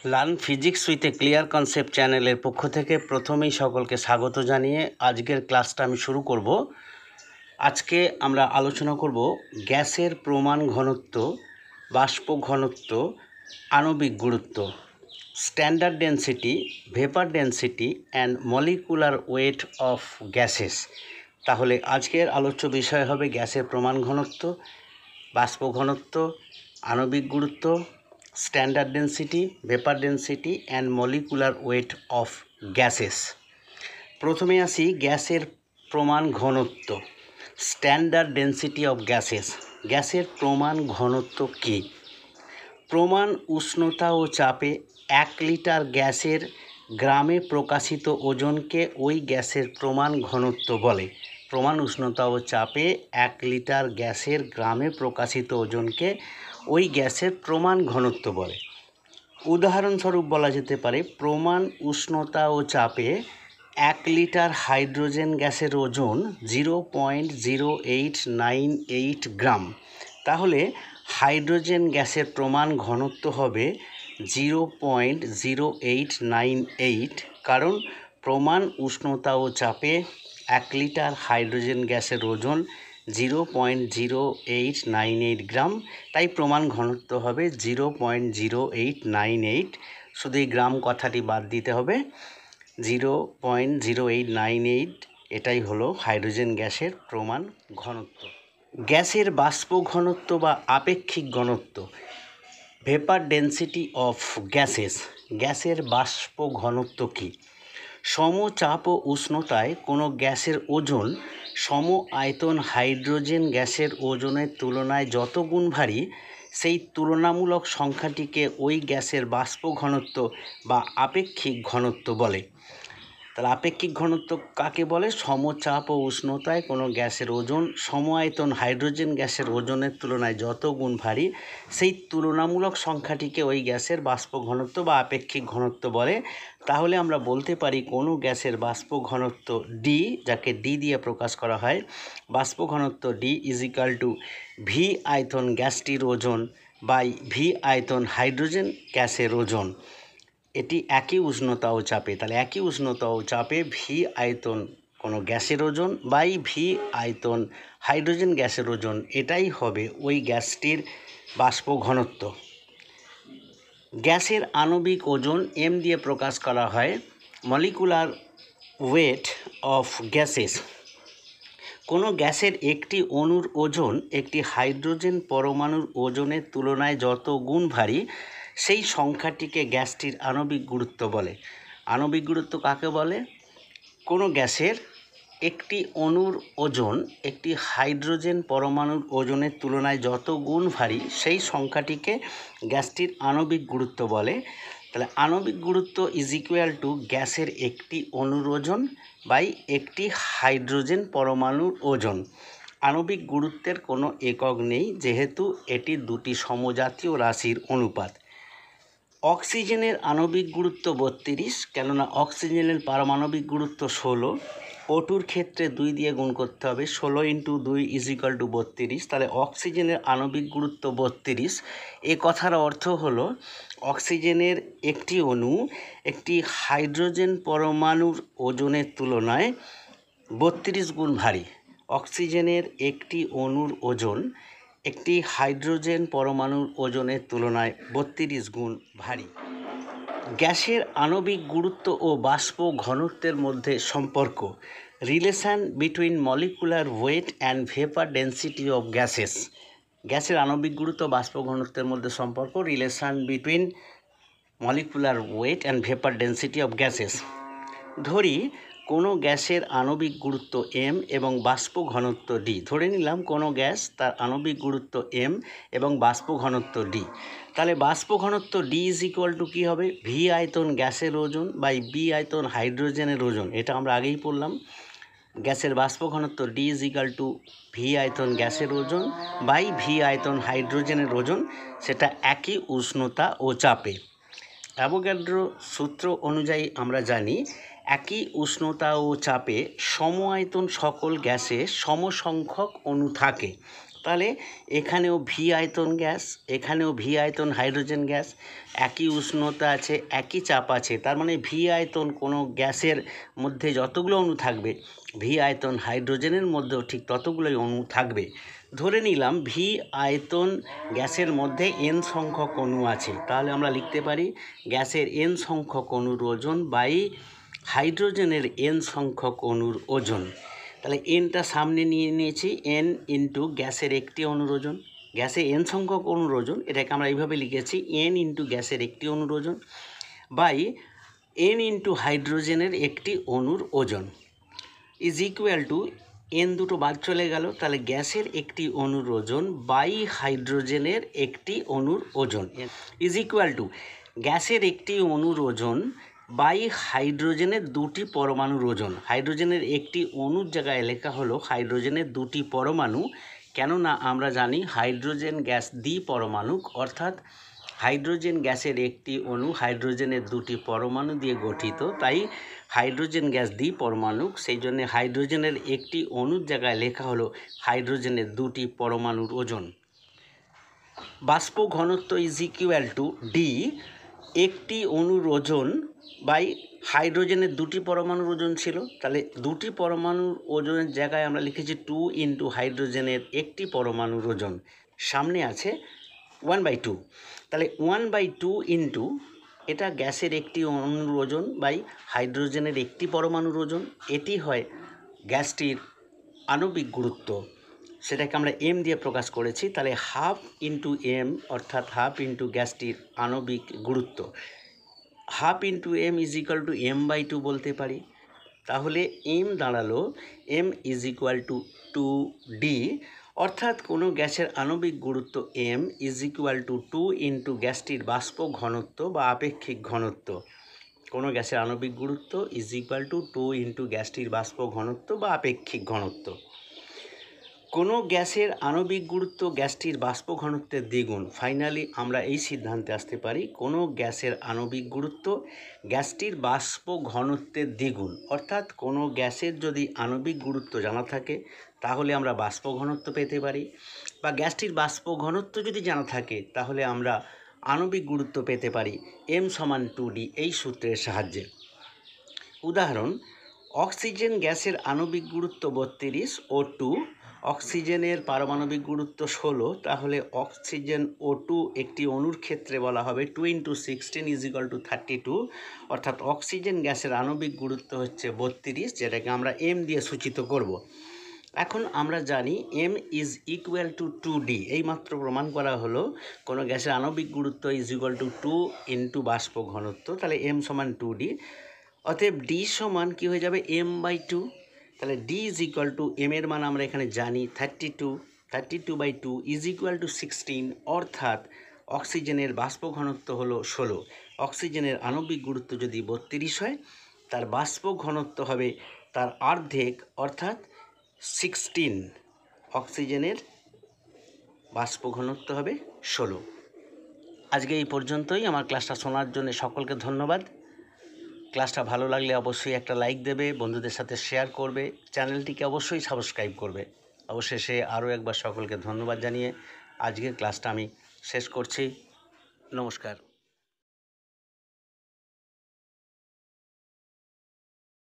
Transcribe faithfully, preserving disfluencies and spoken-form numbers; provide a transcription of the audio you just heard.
Learn physics with a clear concept চ্যানেলের পক্ষ থেকে প্রথমেই সকলকে স্বাগত জানিয়ে আজকের ক্লাসটা আমি শুরু করব। আজকে আমরা আলোচনা করব গ্যাসের প্রমাণ ঘনত্ব, বাষ্প ঘনত্ব, আণবিক গুরুত্ব, standard density, vapour density and molecular weight of gases. তাহলে আজকের আলোচ্য বিষয় হবে গ্যাসের প্রমাণ ঘনত্ব, বাষ্প ঘনত্ব, আণবিক গুরুত্ব, standard density, vapour density and molecular weight of gases. প্রথমে আসি গ্যাসের প্রমাণ ঘনত্ব, স্ট্যান্ডার্ড ডেন্সিটি অফ গ্যাসেস। গ্যাসের প্রমাণ ঘনত্ব কী? প্রমাণ উষ্ণতা ও চাপে এক লিটার গ্যাসের গ্রামে প্রকাশিত ওজনকে ওই গ্যাসের প্রমাণ ঘনত্ব বলে। প্রমাণ উষ্ণতা ও চাপে এক লিটার গ্যাসের গ্রামে প্রকাশিত ওজনকে ওই গ্যাসের প্রমাণ ঘনত্ব বলে। উদাহরণস্বরূপ বলা যেতে পারে, প্রমাণ উষ্ণতা ও চাপে এক লিটার হাইড্রোজেন গ্যাসের ওজন zero point zero eight nine eight gram. তাহলে হাইড্রোজেন গ্যাসের প্রমাণ ঘনত্ব হবে zero point zero eight nine eight, কারণ প্রমাণ উষ্ণতা ও চাপে এক লিটার হাইড্রোজেন গ্যাসের ওজন zero point zero eight nine eight gram, তাই প্রমাণ ঘনত্ব হবে zero point zero eight nine eight. শুধু এই গ্রাম কথাটি বাদ দিতে হবে, zero point zero eight nine eight এটাই হলো হাইড্রোজেন গ্যাসের প্রমাণ ঘনত্ব। গ্যাসের বাষ্প ঘনত্ব বা আপেক্ষিক ঘনত্ব, ভেপার ডেন্সিটি অফ গ্যাসেস। গ্যাসের বাষ্প ঘনত্ব কী? সমচাপ ও উষ্ণতায় কোনো গ্যাসের ওজন সম আয়তন হাইড্রোজেন গ্যাসের ওজনের তুলনায় যত গুণ ভারী, সেই তুলনামূলক সংখ্যাটিকে ওই গ্যাসের বাষ্প ঘনত্ব বা আপেক্ষিক ঘনত্ব বলে। তাহলে আপেক্ষিক ঘনত্ব কাকে বলে? সমচাপ ও উষ্ণতায় কোনো গ্যাসের ওজন সম আয়তন হাইড্রোজেন গ্যাসের ওজনের তুলনায় যত গুণ ভারী, সেই তুলনামূলক সংখ্যাটিকে ওই গ্যাসের বাষ্প ঘনত্ব বা আপেক্ষিক ঘনত্ব বলে। তাহলে আমরা বলতে পারি কোনো গ্যাসের বাষ্প ঘনত্ব ডি, যাকে ডি দিয়ে প্রকাশ করা হয়, বাষ্প ঘনত্ব D is equal to V আয়তন গ্যাসটির ওজন বাই ভি আয়তন হাইড্রোজেন গ্যাসের ওজন। এটি একই উষ্ণতা ও চাপে, তাহলে একই উষ্ণতা ও চাপে ভি আয়তন কোনো গ্যাসের ওজন বাই ভি আয়তন হাইড্রোজেন গ্যাসের ওজন, এটাই হবে ওই গ্যাসটির বাষ্প ঘনত্ব। গ্যাসের আণবিক ওজন এম দিয়ে প্রকাশ করা হয়। মলিকুলার ওয়েট অফ গ্যাসেস, কোনো গ্যাসের একটি অণুর ওজন একটি হাইড্রোজেন পরমাণুর ওজনের তুলনায় যত গুণ ভারী, সেই সংখ্যাটিকে গ্যাসটির আণবিক গুরুত্ব বলে। আণবিক গুরুত্ব কাকে বলে? কোনো গ্যাসের একটি অণুর ওজন একটি হাইড্রোজেন পরমাণুর ওজনের তুলনায় যত গুণ ভারী, সেই সংখ্যাটিকে গ্যাসটির আণবিক গুরুত্ব বলে। তাহলে আণবিক গুরুত্ব ইজ ইকুয়াল টু গ্যাসের একটি অণুর ওজন বাই একটি হাইড্রোজেন পরমাণুর ওজন। আণবিক গুরুত্বের কোনো একক নেই, যেহেতু এটি দুটি সমজাতীয় রাশির অনুপাত। অক্সিজেনের আণবিক গুরুত্ব বত্রিশ, কেননা অক্সিজেনের পারমাণবিক গুরুত্ব ষোলো। ওটুর ক্ষেত্রে দুই দিয়ে গুণ করতে হবে, ষোলো ইন্টু দুই ইজ ইকাল টু বত্রিশ। তাহলে অক্সিজেনের আণবিক গুরুত্ব বত্রিশ। এ কথার অর্থ হলো অক্সিজেনের একটি অণু একটি হাইড্রোজেন পরমাণুর ওজনের তুলনায় বত্রিশ গুণ ভারী। অক্সিজেনের একটি অণুর ওজন একটি হাইড্রোজেন পরমাণুর ওজনের তুলনায় বত্রিশ গুণ ভারী। গ্যাসের আণবিক গুরুত্ব ও বাষ্প ঘনত্বের মধ্যে সম্পর্ক, relation between molecular weight and vapour density of gases. গ্যাসের আণবিক গুরুত্ব বাষ্প ঘনত্বের মধ্যে সম্পর্ক, relation between molecular weight and vapour density of gases. ধরি কোনো গ্যাসের আণবিক গুরুত্ব এম এবং বাষ্প ঘনত্ব ডি। ধরে নিলাম কোনো গ্যাস, তার আণবিক গুরুত্ব এম এবং বাষ্প ঘনত্ব ডি। তাহলে বাষ্প ঘনত্ব ডি ইজ ইকুয়াল টু কী হবে? ভি আয়তন গ্যাসের ওজন বাই বি আয়তন হাইড্রোজেনের ওজন। এটা আমরা আগেই পড়লাম। গ্যাসের বাষ্প ঘনত্ব D is equal to V আয়তন গ্যাসের ওজন বাই ভি আয়তন হাইড্রোজেনের ওজন, সেটা একই উষ্ণতা ও চাপে। অ্যাভোগাড্রো সূত্র অনুযায়ী আমরা জানি একই উষ্ণতা ও চাপে সম আয়তন সকল গ্যাসে সমসংখ্যক অণু থাকে। তাহলে এখানেও ভি আয়তন গ্যাস, এখানেও ভি আয়তন হাইড্রোজেন গ্যাস, একই উষ্ণতা আছে, একই চাপ আছে, তার মানে ভি আয়তন কোনো গ্যাসের মধ্যে যতগুলো অণু থাকবে ভি আয়তন হাইড্রোজেনের মধ্যেও ঠিক ততগুলোই অণু থাকবে। ধরে নিলাম ভি আয়তন গ্যাসের মধ্যে এন সংখ্যক অণু আছে, তাহলে আমরা লিখতে পারি গ্যাসের এন সংখ্যক অণুর ওজন বাই হাইড্রোজেনের এন সংখ্যক অণুর ওজন। তাহলে এনটা সামনে নিয়ে নিয়েছি, এন ইন্টু গ্যাসের একটি অণুর ওজন, গ্যাসে এন সংখ্যক অণুর ওজন, এটাকে আমরা এইভাবে লিখেছি এন ইন্টু গ্যাসের একটি অণুর ওজন বাই এন ইন্টু হাইড্রোজেনের একটি অণুর ওজন ইজ ইকুয়াল টু এন দুটো বাদ চলে গেল, তাহলে গ্যাসের একটি অণুর ওজন বাই হাইড্রোজেনের একটি অণুর ওজন ইজ ইকুয়াল টু গ্যাসের একটি অণুর ওজন বাই হাইড্রোজেনের দুটি পরমাণুর ওজন। হাইড্রোজেনের একটি অণুর জায়গায় লেখা হলো হাইড্রোজেনের দুটি পরমাণু, কেননা আমরা জানি হাইড্রোজেন গ্যাস দ্বিপরমাণুক, অর্থাৎ হাইড্রোজেন গ্যাসের একটি অণু হাইড্রোজেনের দুটি পরমাণু দিয়ে গঠিত, তাই হাইড্রোজেন গ্যাস দ্বিপরমাণুক, সেই জন্য হাইড্রোজেনের একটি অণুর জায়গায় লেখা হলো হাইড্রোজেনের দুটি পরমাণুর ওজন। বাষ্প ঘনত্ব ইজ ইকুয়াল টু ডি, একটি অণুর ওজন বাই হাইড্রোজেনের দুটি পরমাণুর ওজন ছিল, তাহলে দুটি পরমাণুর ওজনের জায়গায় আমরা লিখেছি টু ইন্টু হাইড্রোজেনের একটি পরমাণুর ওজন, সামনে আছে ওয়ান বাই টু, তাহলে ওয়ান বাই টু ইন্টু এটা গ্যাসের একটি অণুর ওজন বাই হাইড্রোজেনের একটি পরমাণুর ওজন, এটি হয় গ্যাসটির আণবিক গুরুত্ব, সেটাকে আমরা এম দিয়ে প্রকাশ করেছি, তাহলে হাফ ইন্টু এম অর্থাৎ হাফ ইন্টু গ্যাসটির আণবিক গুরুত্ব, half into M is equal to M by two বলতে পারি, তাহলে এম দাঁড়ালো M is equal to two D, অর্থাৎ কোনো গ্যাসের আণবিক গুরুত্ব M is equal to two into গ্যাসটির বাষ্প ঘনত্ব বা আপেক্ষিক ঘনত্ব, কোনো গ্যাসের আণবিক গুরুত্ব is equal to two into গ্যাসটির বাষ্প ঘনত্ব বা আপেক্ষিক ঘনত্ব। কোনো গ্যাসের আণবিক গুরুত্ব গ্যাসটির বাষ্প ঘনত্বের দ্বিগুণ, ফাইনালি আমরা এই সিদ্ধান্তে আসতে পারি কোনো গ্যাসের আণবিক গুরুত্ব গ্যাসটির বাষ্প ঘনত্বের দ্বিগুণ, অর্থাৎ কোনো গ্যাসের যদি আণবিক গুরুত্ব জানা থাকে তাহলে আমরা বাষ্প ঘনত্ব পেতে পারি, বা গ্যাসটির বাষ্প ঘনত্ব যদি জানা থাকে তাহলে আমরা আণবিক গুরুত্ব পেতে পারি এম সমান টু ডি এই সূত্রের সাহায্যে। উদাহরণ, অক্সিজেন গ্যাসের আণবিক গুরুত্ব বত্রিশ ও টু, অক্সিজেনের পারমাণবিক গুরুত্ব ষোলো, তাহলে অক্সিজেন ও টু একটি অণুর ক্ষেত্রে বলা হবে two into sixteen is equal to thirty two, অর্থাৎ অক্সিজেন গ্যাসের আণবিক গুরুত্ব হচ্ছে বত্রিশ, যেটাকে আমরা এম দিয়ে সূচিত করব। এখন আমরা জানি M is equal to two D, এইমাত্র প্রমাণ করা হলো কোনো গ্যাসের আণবিক গুরুত্ব is equal to two into বাষ্প ঘনত্ব, তাহলে এম সমান টু ডি, অতএব ডি সমান কী হয়ে যাবে এম বাই টু, তাহলে D is equal to M এর মান আমরা এখানে জানি thirty two, thirty two by two is equal to sixteen, অর্থাৎ অক্সিজেনের বাষ্প ঘনত্ব হলো ষোলো, অক্সিজেনের আণবিক গুরুত্ব যদি বত্রিশ হয় তার বাষ্প ঘনত্ব হবে তার অর্ধেক অর্থাৎ সিক্সটিন, অক্সিজেনের বাষ্প ঘনত্ব হবে ষোলো। আজকে এই পর্যন্তই, আমার ক্লাসটা শোনার জন্য সকলকে ধন্যবাদ। ক্লাসটা ভালো লাগলে অবশ্যই একটা লাইক দেবে, বন্ধুদের সাথে শেয়ার করবে, চ্যানেলটিকে অবশ্যই সাবস্ক্রাইব করবে। অবশেষে আরও একবার সকলকে ধন্যবাদ জানিয়ে আজকের ক্লাসটা আমি শেষ করছি। নমস্কার।